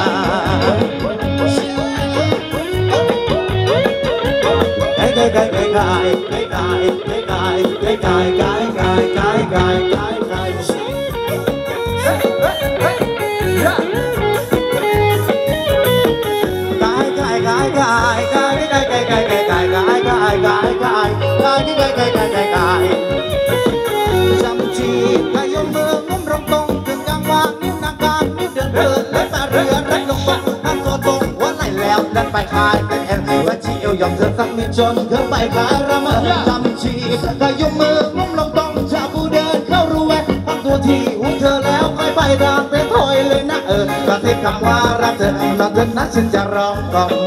จำจีขยมมืองุ้มรงตรงถึงกลางวางนิ้วนางกลางนิ้วเดินและตาเรือรัดลงตรงนั่งตัวตรงหัวไหล่แล้วดันไปขายเป็นแอนว่าชีเอวยอมเธอสักนิดจนเธอไปขายระเมอจำจีขยมมืองุ้มรงตรงชาบูเดินเข้ารูแวะตั้งตัวทีหูเธอแล้วค่อยไปทางเต้นถอยเลยนะกระซิบคำว่ารักเธอตอนเธอนั้นฉันจะร้องกล่อม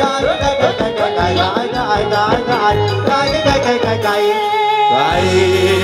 ไก่